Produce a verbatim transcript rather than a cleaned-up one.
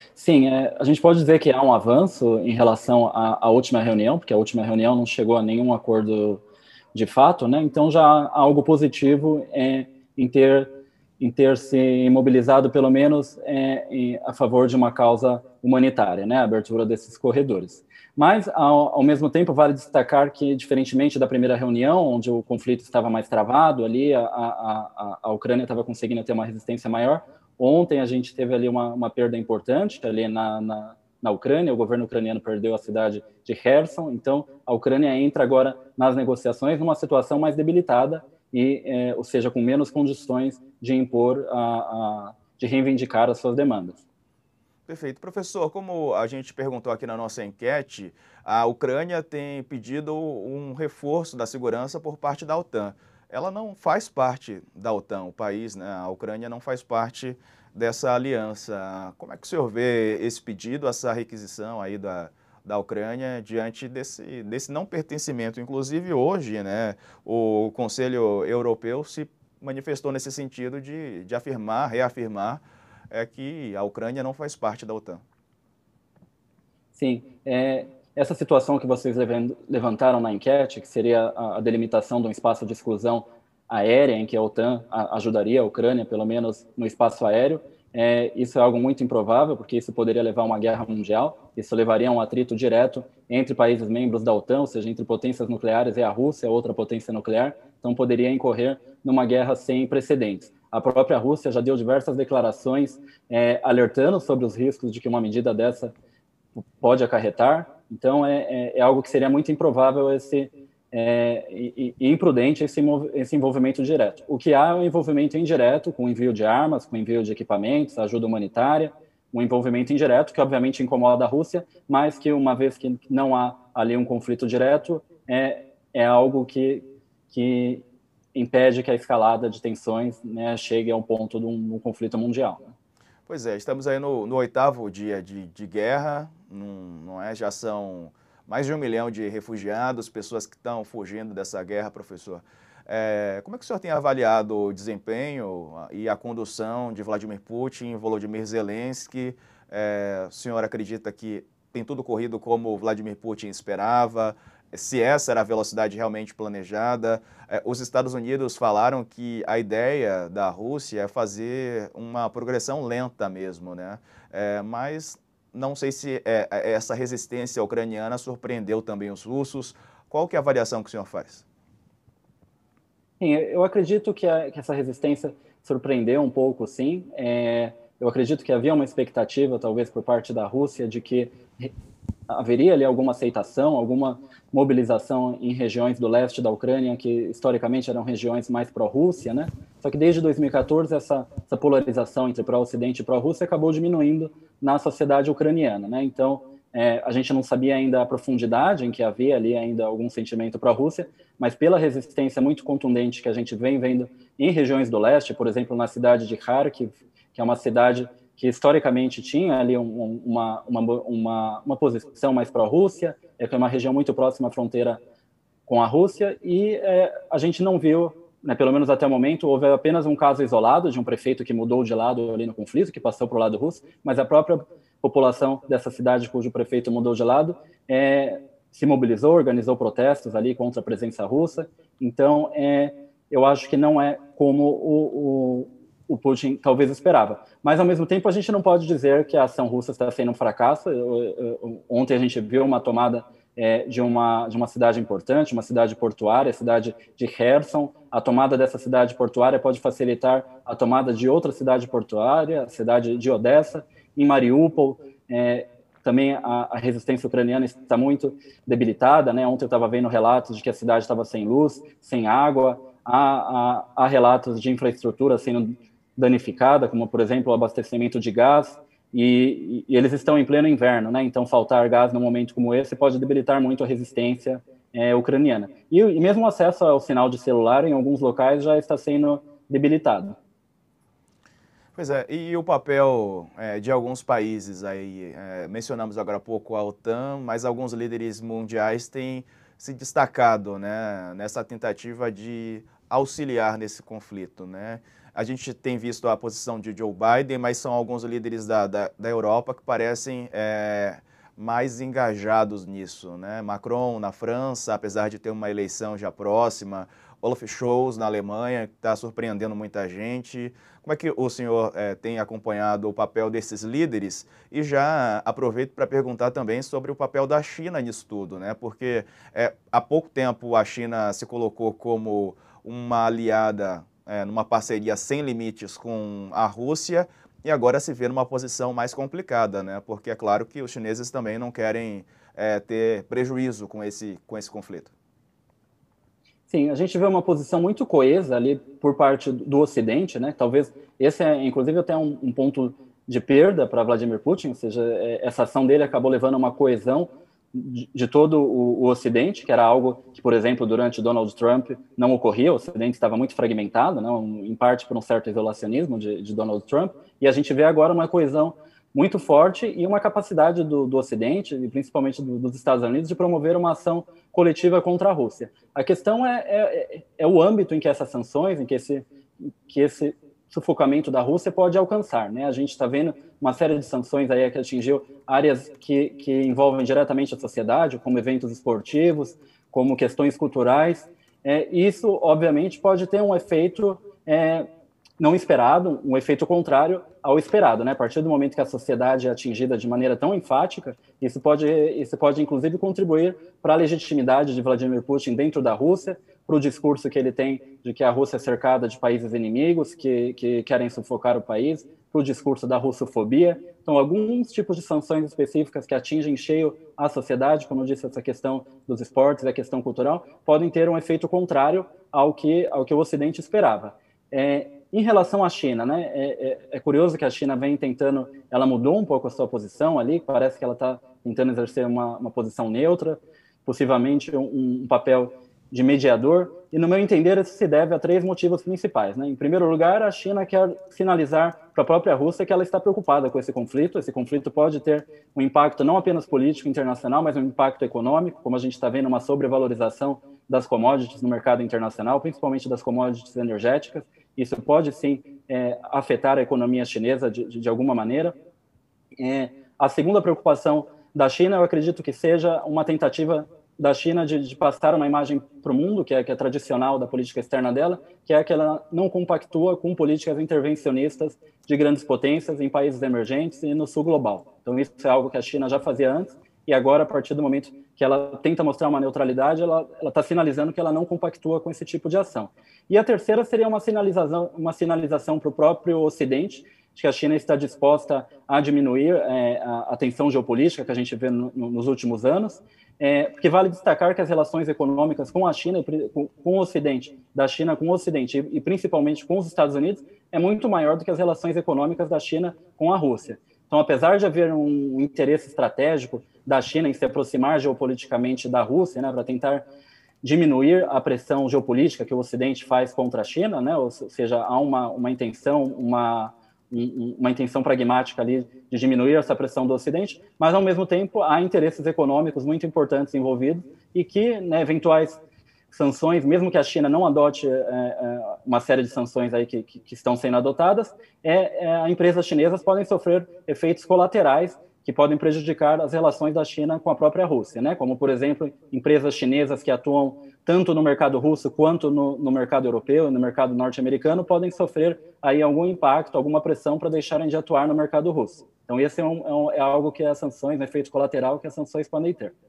Sim, é, a gente pode dizer que há um avanço em relação à, à última reunião, porque a última reunião não chegou a nenhum acordo de fato, né? Então já há algo positivo é, em ter em ter se imobilizado pelo menos é, em, a favor de uma causa humanitária, né? A abertura desses corredores. Mas ao, ao mesmo tempo vale destacar que, diferentemente da primeira reunião, onde o conflito estava mais travado, ali a, a, a, a Ucrânia estava conseguindo ter uma resistência maior. Ontem a gente teve ali uma, uma perda importante ali na, na, na Ucrânia, o governo ucraniano perdeu a cidade de Kherson, então a Ucrânia entra agora nas negociações numa situação mais debilitada, e, é, ou seja, com menos condições de impor, a, a, de reivindicar as suas demandas. Perfeito. Professor, como a gente perguntou aqui na nossa enquete, a Ucrânia tem pedido um reforço da segurança por parte da OTAN. Ela não faz parte da OTAN, o país, né? A Ucrânia não faz parte dessa aliança. Como é que o senhor vê esse pedido, essa requisição aí da, da Ucrânia diante desse, desse não pertencimento? Inclusive hoje, né, o Conselho Europeu se manifestou nesse sentido de, de afirmar, reafirmar é que a Ucrânia não faz parte da OTAN. Sim, é, essa situação que vocês levantaram na enquete, que seria a, a delimitação de um espaço de exclusão aérea, em que a OTAN a, ajudaria a Ucrânia, pelo menos no espaço aéreo, é, isso é algo muito improvável, porque isso poderia levar a uma guerra mundial, isso levaria a um atrito direto entre países membros da OTAN, ou seja, entre potências nucleares e a Rússia, outra potência nuclear, então poderia incorrer numa guerra sem precedentes. A própria Rússia já deu diversas declarações é, alertando sobre os riscos de que uma medida dessa pode acarretar. Então, é, é, é algo que seria muito improvável esse, é, e, e imprudente esse, esse envolvimento direto. O que há é um envolvimento indireto, com envio de armas, com envio de equipamentos, ajuda humanitária, um envolvimento indireto que obviamente incomoda a Rússia, mas que uma vez que não há ali um conflito direto, é, é algo que, que impede que a escalada de tensões, né, chegue a um ponto de um, um conflito mundial. Né? Pois é, estamos aí no, no oitavo dia de, de guerra, não, não é? Já são mais de um milhão de refugiados, pessoas que estão fugindo dessa guerra, professor. É, como é que o senhor tem avaliado o desempenho e a condução de Vladimir Putin, Volodymyr Zelensky? É, o senhor acredita que tem tudo corrido como Vladimir Putin esperava? Se essa era a velocidade realmente planejada? É, os Estados Unidos falaram que a ideia da Rússia é fazer uma progressão lenta mesmo, né? É, mas não sei se é, essa resistência ucraniana surpreendeu também os russos. Qual que é a avaliação que o senhor faz? Sim, eu acredito que, a, que essa resistência surpreendeu um pouco, sim. É, eu acredito que havia uma expectativa, talvez por parte da Rússia, de que haveria ali alguma aceitação, alguma mobilização em regiões do leste da Ucrânia, que historicamente eram regiões mais pró-Rússia, né? Só que desde dois mil e quatorze essa, essa polarização entre pró-Ocidente e pró-Rússia acabou diminuindo na sociedade ucraniana, né? Então, é, a gente não sabia ainda a profundidade em que havia ali ainda algum sentimento pró-Rússia, mas pela resistência muito contundente que a gente vem vendo em regiões do leste, por exemplo, na cidade de Kharkiv, que é uma cidade que historicamente tinha ali um, uma, uma, uma, uma posição mais pró-Rússia, é que é uma região muito próxima à fronteira com a Rússia, e é, a gente não viu, né, pelo menos até o momento, houve apenas um caso isolado de um prefeito que mudou de lado ali no conflito, que passou para o lado russo, mas a própria população dessa cidade cujo prefeito mudou de lado é, se mobilizou, organizou protestos ali contra a presença russa. Então, é, eu acho que não é como o, o o Putin talvez esperava. Mas, ao mesmo tempo, a gente não pode dizer que a ação russa está sendo um fracasso. Eu, eu, ontem a gente viu uma tomada é, de, uma, de uma cidade importante, uma cidade portuária, a cidade de Kherson. A tomada dessa cidade portuária pode facilitar a tomada de outra cidade portuária, a cidade de Odessa. Em Mariupol, é, também a, a resistência ucraniana está muito debilitada, né? Ontem eu estava vendo relatos de que a cidade estava sem luz, sem água. Há, há, há relatos de infraestrutura sendo danificada, como, por exemplo, o abastecimento de gás, e, e eles estão em pleno inverno, né? Então, faltar gás num momento como esse pode debilitar muito a resistência é, ucraniana. E, e mesmo o acesso ao sinal de celular, em alguns locais, já está sendo debilitado. Pois é, e o papel é, de alguns países aí, é, mencionamos agora há pouco a OTAN, mas alguns líderes mundiais têm se destacado, né, nessa tentativa de auxiliar nesse conflito, né? a gente tem visto a posição de Joe Biden, mas são alguns líderes da, da, da Europa que parecem é, mais engajados nisso, né? Macron na França, apesar de ter uma eleição já próxima, Olaf Scholz na Alemanha, que está surpreendendo muita gente. Como é que o senhor é, tem acompanhado o papel desses líderes? E já aproveito para perguntar também sobre o papel da China nisso tudo, né? Porque é, há pouco tempo a China se colocou como uma aliada é, numa parceria sem limites com a Rússia e agora se vê numa posição mais complicada, né? Porque é claro que os chineses também não querem é, ter prejuízo com esse, com esse conflito. Sim, a gente vê uma posição muito coesa ali por parte do Ocidente, né? Talvez esse é, inclusive, até um, um ponto de perda para Vladimir Putin, ou seja, essa ação dele acabou levando a uma coesão de, de todo o, o Ocidente, que era algo que, por exemplo, durante Donald Trump não ocorria. O Ocidente estava muito fragmentado, né? Um, em parte por um certo isolacionismo de, de Donald Trump, e a gente vê agora uma coesão muito forte e uma capacidade do, do Ocidente, e principalmente do, dos Estados Unidos, de promover uma ação coletiva contra a Rússia. A questão é, é, é o âmbito em que essas sanções, em que esse, que esse sufocamento da Rússia pode alcançar, né? A gente está vendo uma série de sanções aí que atingiu áreas que, que envolvem diretamente a sociedade, como eventos esportivos, como questões culturais. É, isso, obviamente, pode ter um efeito é, não esperado, um efeito contrário ao esperado, né? A partir do momento que a sociedade é atingida de maneira tão enfática, isso pode, isso pode inclusive contribuir para a legitimidade de Vladimir Putin dentro da Rússia, para o discurso que ele tem de que a Rússia é cercada de países inimigos que, que querem sufocar o país, para o discurso da russofobia. Então, alguns tipos de sanções específicas que atingem cheio a sociedade, como eu disse, essa questão dos esportes, a questão cultural, podem ter um efeito contrário ao que, ao que o Ocidente esperava. É, Em relação à China, né, é, é, é curioso que a China vem tentando, ela mudou um pouco a sua posição ali, parece que ela está tentando exercer uma, uma posição neutra, possivelmente um, um papel de mediador, e no meu entender isso se deve a três motivos principais, né? Em primeiro lugar, a China quer sinalizar para a própria Rússia que ela está preocupada com esse conflito. Esse conflito pode ter um impacto não apenas político internacional, mas um impacto econômico, como a gente está vendo uma sobrevalorização das commodities no mercado internacional, principalmente das commodities energéticas. Isso pode, sim, é, afetar a economia chinesa de, de, de alguma maneira. É, a segunda preocupação da China, eu acredito que seja uma tentativa da China de, de passar uma imagem para o mundo, que é, que é tradicional da política externa dela, que é que ela não compactua com políticas intervencionistas de grandes potências em países emergentes e no sul global. Então, isso é algo que a China já fazia antes, e agora, a partir do momento que ela tenta mostrar uma neutralidade, ela está sinalizando que ela não compactua com esse tipo de ação. E a terceira seria uma sinalização, uma sinalização para o próprio Ocidente, de que a China está disposta a diminuir é, a, a tensão geopolítica que a gente vê no, no, nos últimos anos, é, porque vale destacar que as relações econômicas com a China, com, com o Ocidente, da China com o Ocidente e, e principalmente com os Estados Unidos, é muito maior do que as relações econômicas da China com a Rússia. Então, apesar de haver um interesse estratégico da China em se aproximar geopoliticamente da Rússia, né, para tentar diminuir a pressão geopolítica que o Ocidente faz contra a China, né, ou seja, há uma, uma intenção, uma, uma intenção pragmática ali de diminuir essa pressão do Ocidente, mas, ao mesmo tempo, há interesses econômicos muito importantes envolvidos e que, né, eventuais sanções, mesmo que a China não adote é, é, uma série de sanções aí que, que, que estão sendo adotadas, é, é, empresas chinesas podem sofrer efeitos colaterais que podem prejudicar as relações da China com a própria Rússia, né? Como, por exemplo, empresas chinesas que atuam tanto no mercado russo quanto no, no mercado europeu e no mercado norte-americano podem sofrer aí algum impacto, alguma pressão para deixarem de atuar no mercado russo. Então, esse é, um, é, um, é algo que as sanções, um efeito colateral que as sanções podem ter.